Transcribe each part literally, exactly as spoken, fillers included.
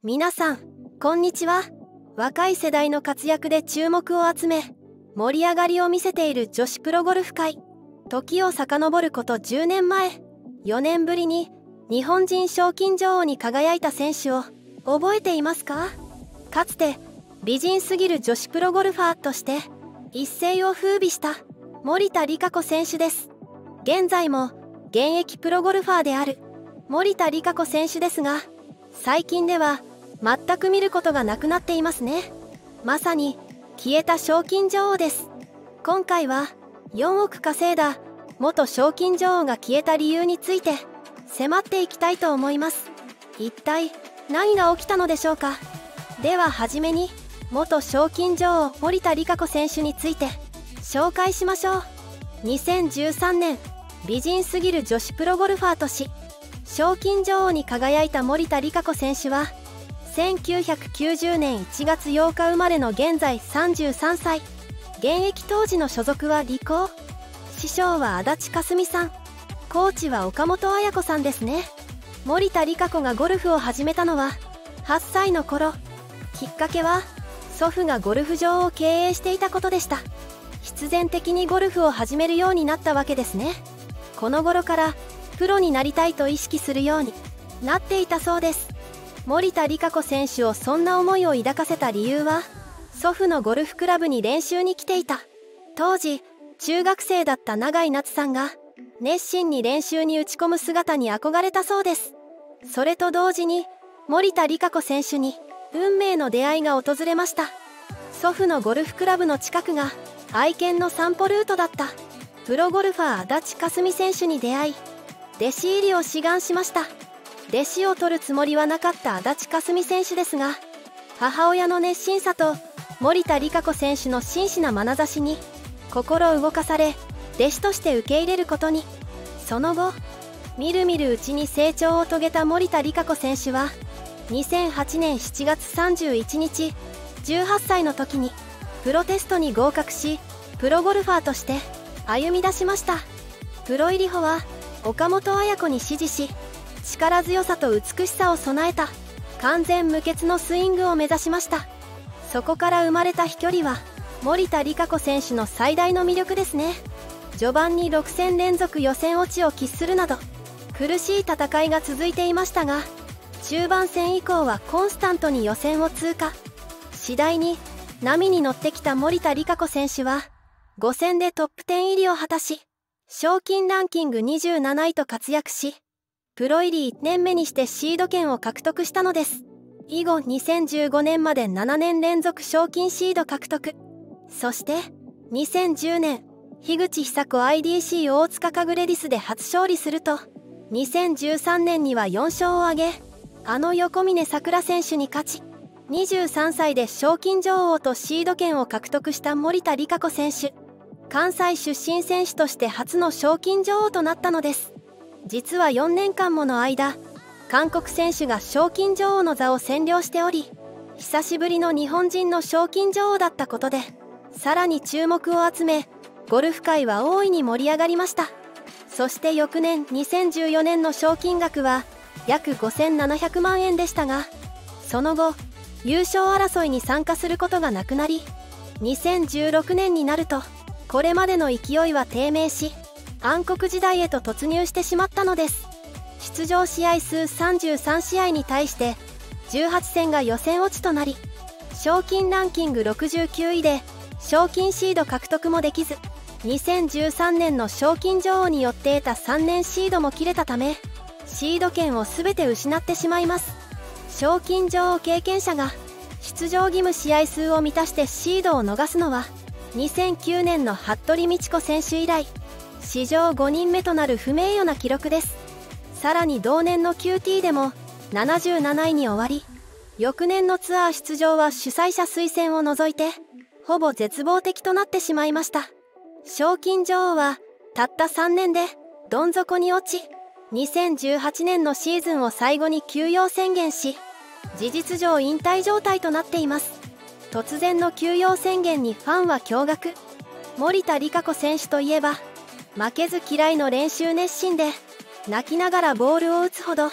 皆さんこんにちは。若い世代の活躍で注目を集め盛り上がりを見せている女子プロゴルフ界。時を遡ることじゅうねんまえ、よねんぶりに日本人賞金女王に輝いた選手を覚えていますか？かつて美人すぎる女子プロゴルファーとして一世を風靡した森田理香子選手です。現在も現役プロゴルファーである森田理香子選手ですが、最近では全く見ることがなくなっていますね。まさに消えた賞金女王です。今回はよんおく稼いだ元賞金女王が消えた理由について迫っていきたいと思います。一体何が起きたのでしょうか。では初めに元賞金女王森田理香子選手について紹介しましょう。にせんじゅうさんねん、美人すぎる女子プロゴルファーとし賞金女王に輝いた森田理香子選手はせんきゅうひゃくきゅうじゅうねんいちがつようか生まれの現在さんじゅうさんさい。現役当時の所属はリコー。師匠は足立かすみさん、コーチは岡本綾子さんですね。森田理香子がゴルフを始めたのははっさいの頃。きっかけは祖父がゴルフ場を経営していたことでした。必然的にゴルフを始めるようになったわけですね。この頃からプロになりたいと意識するようになっていたそうです。森田理香子選手をそんな思いを抱かせた理由は、祖父のゴルフクラブに練習に来ていた当時中学生だった永井夏さんが熱心に練習に打ち込む姿に憧れたそうです。それと同時に森田理香子選手に運命の出会いが訪れました。祖父のゴルフクラブの近くが愛犬の散歩ルートだったプロゴルファー足立かすみ選手に出会い、弟子入りを志願しました。弟子を取るつもりはなかった足立かすみ選手ですが、母親の熱心さと森田理香子選手の真摯な眼差しに心動かされ、弟子として受け入れることに。その後みるみるうちに成長を遂げた森田理香子選手はにせんはちねんしちがつさんじゅういちにち、じゅうはっさいの時にプロテストに合格し、プロゴルファーとして歩み出しました。プロ入り後は岡本綾子に師事し、力強さと美しさを備えた完全無欠のスイングを目指しました。そこから生まれた飛距離は森田理香子選手の最大の魅力ですね。序盤にろくせんれんぞく予選落ちを喫するなど苦しい戦いが続いていましたが、中盤戦以降はコンスタントに予選を通過。次第に波に乗ってきた森田理香子選手はご戦でトップじゅう入りを果たし、賞金ランキングにじゅうなないと活躍し、プロ入りいちねんめにしてシード権を獲得したのです。以後にせんじゅうごねんまでななねんれんぞく賞金シード獲得。そしてにせんじゅうねん、樋口久子 アイディーシー 大塚家具レディスで初勝利すると、にせんじゅうさんねんにはよんしょうを挙げ、あの横峯さくら選手に勝ち、にじゅうさんさいで賞金女王とシード権を獲得した森田理香子選手。関西出身選手として初の賞金女王となったのです。実はよねんかんもの間、韓国選手が賞金女王の座を占領しており、久しぶりの日本人の賞金女王だったことでさらに注目を集め、ゴルフ界は大いに盛り上がりました。そして翌年にせんじゅうよねんの賞金額は約ごせんななひゃくまんえんでしたが、その後優勝争いに参加することがなくなり、にせんじゅうろくねんになるとこれまでの勢いは低迷し、暗黒時代へと突入してしまったのです。出場試合数さんじゅうさんしあいに対してじゅうはちせんが予選落ちとなり、賞金ランキングろくじゅうきゅういで賞金シード獲得もできず、にせんじゅうさんねんの賞金女王によって得たさんねんシードも切れたため、シード権を全て失ってしまいます。賞金女王経験者が出場義務試合数を満たしてシードを逃すのはにせんきゅうねんの服部道子選手以来、史上ごにんめとなる不名誉な記録です。さらに同年の キューティー でもななじゅうなないに終わり、翌年のツアー出場は主催者推薦を除いてほぼ絶望的となってしまいました。賞金女王はたったさんねんでどん底に落ち、にせんじゅうはちねんのシーズンを最後に休養宣言し、事実上引退状態となっています。突然の休養宣言にファンは驚愕。森田理香子選手といえば負けず嫌いの練習熱心で、泣きながらボールを打つほど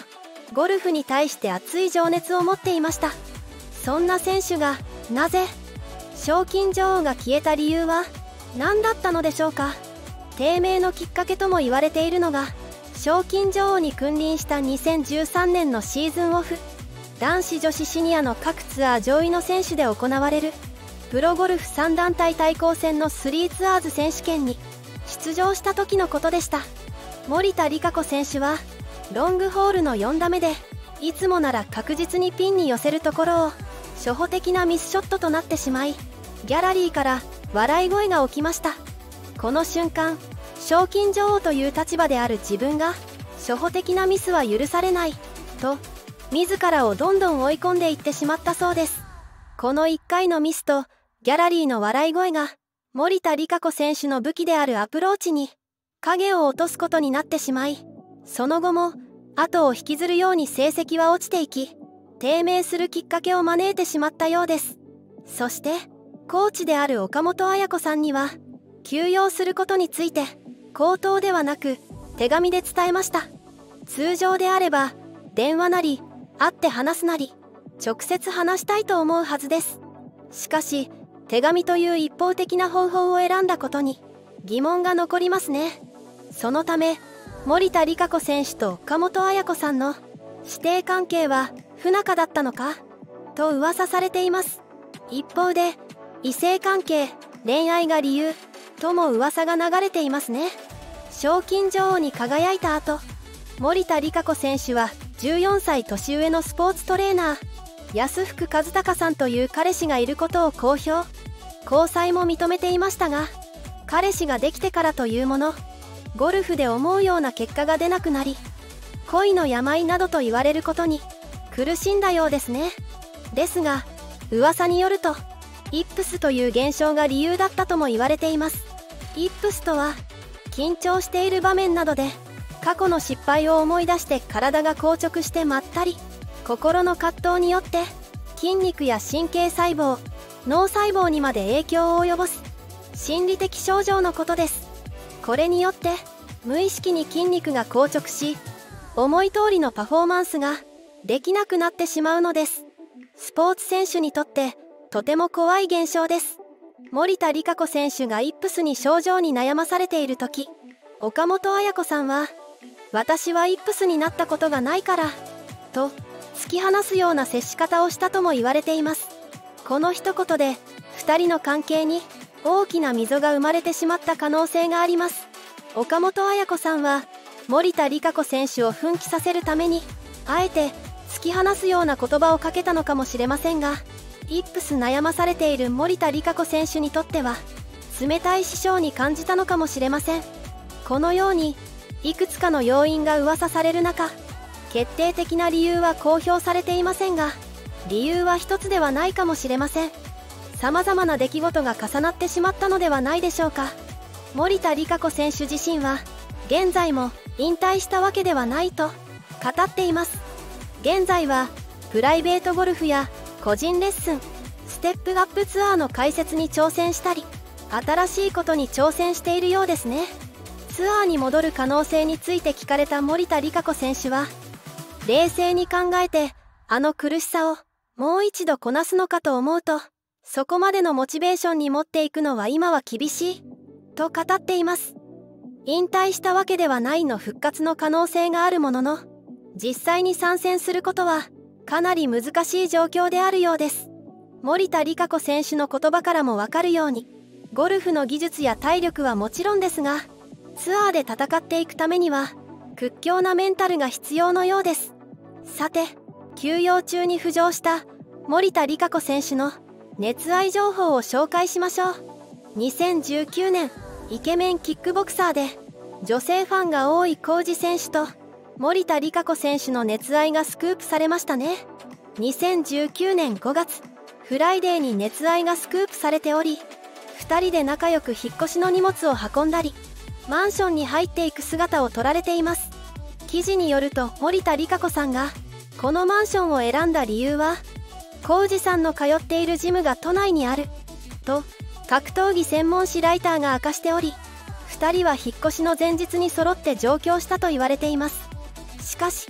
ゴルフに対して熱い情熱を持っていました。そんな選手がなぜ賞金女王が消えた理由は何だったのでしょうか。低迷のきっかけとも言われているのが、賞金女王に君臨したにせんじゅうさんねんのシーズンオフ、男子女子シニアの各ツアー上位の選手で行われるプロゴルフさん団体対抗戦のスリーツアーズ選手権に出場した時のことでした。森田理香子選手はロングホールのよん打目で、いつもなら確実にピンに寄せるところを初歩的なミスショットとなってしまい、ギャラリーから笑い声が起きました。この瞬間、賞金女王という立場である自分が初歩的なミスは許されないと自らをどんどん追い込んでいってしまったそうです。このいっかいのミスとギャラリーの笑い声が森田理香子選手の武器であるアプローチに影を落とすことになってしまい、その後も後を引きずるように成績は落ちていき、低迷するきっかけを招いてしまったようです。そしてコーチである岡本綾子さんには休養することについて口頭ではなく手紙で伝えました。通常であれば電話なり会って話すなり直接話したいと思うはずです。しかし手紙という一方的な方法を選んだことに疑問が残りますね。そのため森田理香子選手と岡本綾子さんの師弟関係は不仲だったのかと噂されています。一方で異性関係、恋愛が理由とも噂が流れていますね。賞金女王に輝いた後、森田理香子選手はじゅうよんさい年上のスポーツトレーナー安福和孝さんという彼氏がいることを公表、交際も認めていましたが、彼氏ができてからというもの、ゴルフで思うような結果が出なくなり、恋の病などと言われることに苦しんだようですね。ですが噂によるとイップスという現象が理由だったとも言われています。イップスとは緊張している場面などで過去の失敗を思い出して体が硬直してまったり、心の葛藤によって筋肉や神経細胞、脳細胞にまで影響を及ぼす心理的症状のことです。これによって無意識に筋肉が硬直し、思い通りのパフォーマンスができなくなってしまうのです。スポーツ選手にとってとても怖い現象です。森田理香子選手がイップスに症状に悩まされている時、岡本綾子さんは私はイップスになったことがないからと突き放すような接し方をしたとも言われています。この一言でふたりの関係に大きな溝が生まれてしまった可能性があります。岡本綾子さんは森田理香子選手を奮起させるためにあえて突き放すような言葉をかけたのかもしれませんが、イップス悩まされている森田理香子選手にとっては冷たい師匠に感じたのかもしれません。このようにいくつかの要因が噂される中、決定的な理由は公表されていませんが、理由は一つではないかもしれません。さまざまな出来事が重なってしまったのではないでしょうか。森田理香子選手自身は現在も引退したわけではないと語っています。現在はプライベートゴルフや個人レッスン、ステップアップツアーの開設に挑戦したり、新しいことに挑戦しているようですね。ツアーに戻る可能性について聞かれた森田理香子選手は、冷静に考えてあの苦しさをもう一度こなすのかと思うと、そこまでのモチベーションに持っていくのは今は厳しいと語っています。引退したわけではないの復活の可能性があるものの、実際に参戦することはかなり難しい状況であるようです。森田理香子選手の言葉からもわかるように、ゴルフの技術や体力はもちろんですが、ツアーで戦っていくためには屈強なメンタルが必要のようです。さて、休養中に浮上した森田理香子選手の熱愛情報を紹介しましょう。にせんじゅうきゅうねん、イケメンキックボクサーで女性ファンが多い浩二選手と森田理香子選手の熱愛がスクープされましたね。にせんじゅうきゅうねんごがつ、フライデーに熱愛がスクープされており、ふたりで仲良く引っ越しの荷物を運んだり、マンションに入っていく姿を撮られています。記事によると、森田理香子さんがこのマンションを選んだ理由は、浩二さんの通っているジムが都内にあると格闘技専門誌ライターが明かしており、ふたりは引っ越しの前日に揃って上京したと言われています。しかし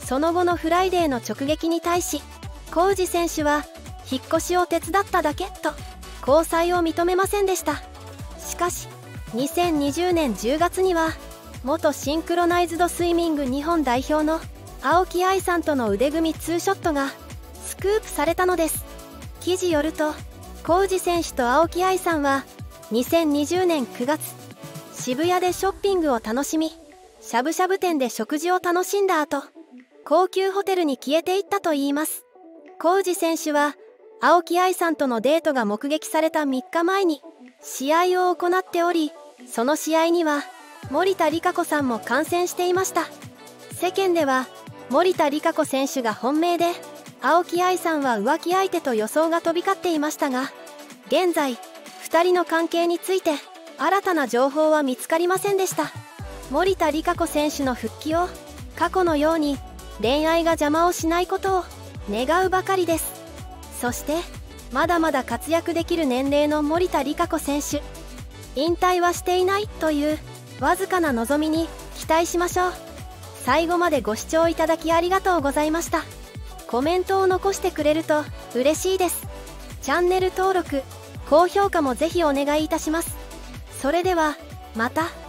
その後のフライデーの直撃に対し浩二選手は引っ越しを手伝っただけと交際を認めませんでした。しかしにせんにじゅうねんじゅうがつには元シンクロナイズドスイミング日本代表の青木愛さんとの腕組みツーショットがスクープされたのです。記事よると浩二選手と青木愛さんはにせんにじゅうねんくがつ渋谷でショッピングを楽しみしゃぶしゃぶ店で食事を楽しんだ後高級ホテルに消えていったといいます。浩二選手は青木愛さんとのデートが目撃されたみっかまえに試合を行っており、その試合には森田理香子さんも観戦していました。世間では森田理香子選手が本命で青木愛さんは浮気相手と予想が飛び交っていましたが、現在ふたりの関係について新たな情報は見つかりませんでした。森田理香子選手の復帰を過去のように恋愛が邪魔をしないことを願うばかりです。そしてまだまだ活躍できる年齢の森田理香子選手、引退はしていないというわずかな望みに期待しましょう。最後までご視聴いただきありがとうございました。コメントを残してくれると嬉しいです。チャンネル登録、高評価もぜひお願いいたします。それではまた。